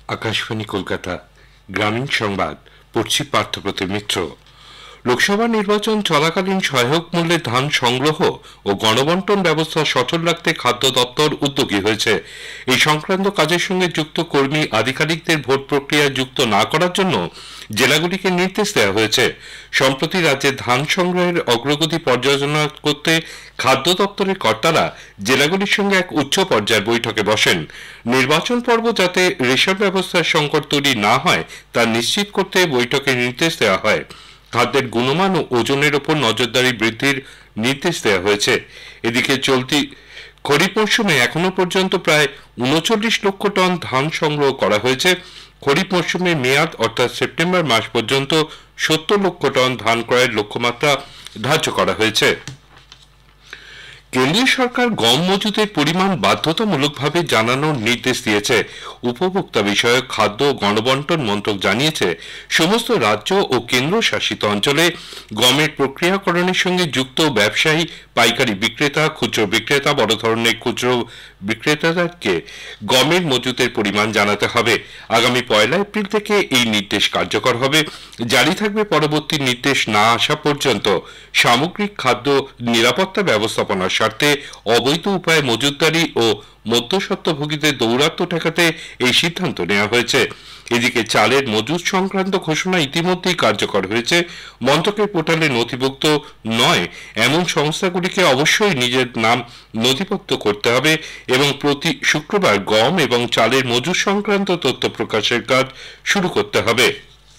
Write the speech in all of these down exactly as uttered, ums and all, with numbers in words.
আকাশবাণী কলকাতা গ্রামীণ সংবাদ পড়ছি পার্থপ্রতিম মিত্র। লোকসভা নির্বাচন চলাকালীন সহায়ক মূল্যে ধান সংগ্রহ ও গণবন্টন ব্যবস্থা সচল রাখতে খাদ্য দপ্তর উদ্যোগী হয়েছে। এই সংক্রান্ত কাজের সঙ্গে যুক্ত কর্মী আধিকারিকদের ভোট প্রক্রিয়ায় যুক্ত না করার জন্য জেলাগুলিকে নির্দেশ দেওয়া হয়েছে। সম্প্রতি রাজ্যে ধান সংগ্রহের অগ্রগতি পর্যালোচনা করতে খাদ্য দপ্তরের কর্তারা জেলাগুলির সঙ্গে এক উচ্চ পর্যায়ের বৈঠকে বসেন। নির্বাচন পর্ব যাতে রেশন ব্যবস্থার সংকট তৈরি না হয় তা নিশ্চিত করতে বৈঠকে নির্দেশ দেওয়া হয়। খাদ্যের গুণমান ও ওজনের ওপর নজরদারি বৃদ্ধির নির্দেশ দেওয়া হয়েছে। এদিকে চলতি খরিফ মৌসুমে এখনো পর্যন্ত প্রায় উনচল্লিশ লক্ষ টন ধান সংগ্রহ করা হয়েছে। খরিফ মৌসুমের মেয়াদ অর্থাৎ সেপ্টেম্বর মাস পর্যন্ত সত্তর লক্ষ টন ধান ক্রয়ের লক্ষ্যমাত্রা ধার্য করা হয়েছে। কেন্দ্রীয় সরকার গম মজুতের পরিমাণ বাধ্যতামূলকভাবে জানানোর নির্দেশ দিয়েছে। উপভোক্তা বিষয়ক খাদ্য ও গণবন্টন মন্ত্রক জানিয়েছে, সমস্ত রাজ্য ও কেন্দ্রশাসিত অঞ্চলে গমের প্রক্রিয়াকরণের সঙ্গে যুক্ত ব্যবসায়ী, পাইকারি বিক্রেতা, খুচরো বিক্রেতা, বড় ধরনের খুচরো বিক্রেতাদেরকে গমের মজুতের পরিমাণ জানাতে হবে। আগামী পয়লা এপ্রিল থেকে এই নির্দেশ কার্যকর হবে। জারি থাকবে পরবর্তী নির্দেশ না আসা পর্যন্ত। সামগ্রিক খাদ্য নিরাপত্তা ব্যবস্থাপনার স্বার্থে অবৈধ উপায়ে মজুতদারি ও মধ্যস্বত্বভোগীদের দৌরাত্ম্য ঠেকাতে এই সিদ্ধান্ত নেওয়া হয়েছে। এদিকে চালের মজুত সংক্রান্ত ঘোষণা ইতিমধ্যেই কার্যকর হয়েছে। মন্ত্রকের পোর্টালে নথিভুক্ত নয় এমন সংস্থাগুলিকে অবশ্যই নিজের নাম নথিভুক্ত করতে হবে এবং প্রতি শুক্রবার গম এবং চালের মজুত সংক্রান্ত তথ্য প্রকাশের কাজ শুরু করতে হবে।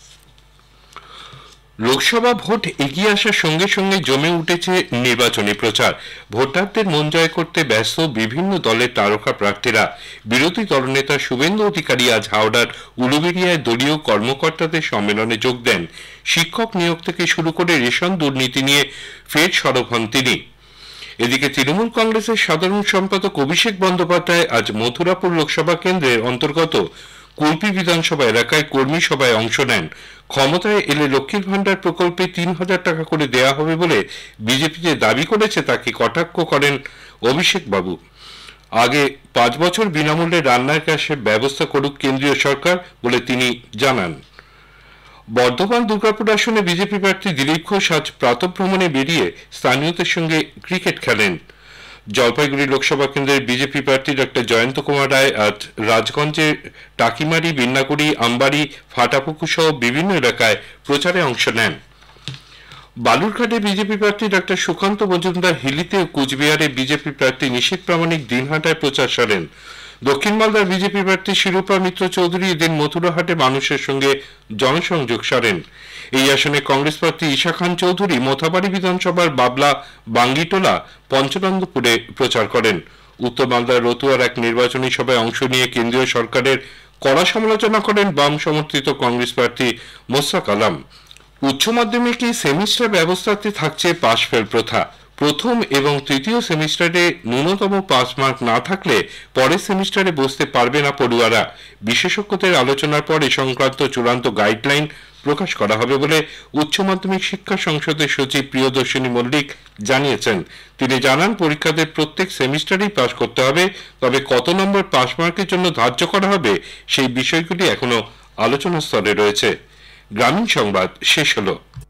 লোকসভা ভোট এগিয়ে আসার সঙ্গে সঙ্গে জমে উঠেছে নির্বাচনী প্রচার। ভোটারদের মন জয় করতে ব্যস্ত বিভিন্ন দলের তারকা প্রার্থীরা। বিরোধী দলনেতা শুভেন্দু অধিকারী আজ হাওড়ার উলুবেড়িয়ায় দলীয় কর্মকর্তাদের সম্মেলনে যোগ দেন। শিক্ষক নিয়োগ থেকে শুরু করে রেশন দুর্নীতি নিয়ে ফের সরব হন তিনি। এদিকে তৃণমূল কংগ্রেসের সাধারণ সম্পাদক অভিষেক বন্দ্যোপাধ্যায় আজ মথুরাপুর লোকসভা কেন্দ্রের অন্তর্গত কুলপি বিধানসভা এলাকায় কর্মী সভায় অংশ নেন। ক্ষমতায় এলে লক্ষ্মীর ভান্ডার প্রকল্পে তিন হাজার টাকা করে দেওয়া হবে বলে বিজেপি যে দাবি করেছে তাকে কটাক্ষ করেন অভিষেক বাবু। আগে পাঁচ বছর বিনামূল্যে রান্নার গ্যাসের ব্যবস্থা করুক কেন্দ্রীয় সরকার বলে তিনি জানান। বর্ধমান দুর্গাপুর আসনে বিজেপি প্রার্থী দিলীপ ঘোষ আজ প্রাতঃভ্রমণে বেরিয়ে স্থানীয়দের সঙ্গে ক্রিকেট খেলেন। জলপাইগুড়ি লোকসভা কেন্দ্রের বিজেপি প্রার্থী ডক্টর জয়ন্ত কুমার রায় আজ রাজগঞ্জের টাকিমারি, বিন্নাকুড়ি, আমবাড়ি, ফাটাপুকুর সহ বিভিন্ন এলাকায় প্রচারে অংশ নেন। বালুরঘাটে বিজেপি প্রার্থী ডক্টর সুকান্ত মজুমদার, হিলিতে ও কুচবিহারে বিজেপি প্রার্থী নিশীথ প্রামাণিক দিনহাটায় প্রচার সারেন। দক্ষিণ মালদার বিজেপি প্রার্থী শিরূপা মিত্র চৌধুরী এদিন মথুরাহাটে মানুষের সঙ্গে জনসংযোগ সারেন। এই আসনে কংগ্রেস প্রার্থী ঈশা খান চৌধুরী মোথাবাড়ি বিধানসভার বাবলা, বাঙ্গিটোলা, পঞ্চনন্দপুরে প্রচার করেন। উত্তর মালদার রতুয়ার এক নির্বাচনী সভায় অংশ নিয়ে কেন্দ্রীয় সরকারের কড়া সমালোচনা করেন বাম সমর্থিত কংগ্রেস প্রার্থী মোশাক আলম। উচ্চ মাধ্যমিকে সেমিস্টার ব্যবস্থাতে থাকছে পাশ ফেল প্রথা। প্রথম এবং তৃতীয় সেমিস্টারে ন্যূনতম পাস মার্ক না থাকলে পরের সেমিস্টারে বসতে পারবে না পড়ুয়ারা। বিশেষজ্ঞদের আলোচনার পর এ সংক্রান্ত চূড়ান্ত গাইডলাইন প্রকাশ করা হবে বলে উচ্চ মাধ্যমিক শিক্ষা সংসদের সচিব প্রিয়দর্শিনী মল্লিক জানিয়েছেন। তিনি জানান, পরীক্ষাদের প্রত্যেক সেমিস্টারেই পাস করতে হবে, তবে কত নম্বর পাস মার্কের জন্য ধার্য করা হবে সেই বিষয়গুলি এখনো আলোচনার স্তরে রয়েছে। গ্রামীণ সংবাদ শেষ হলো।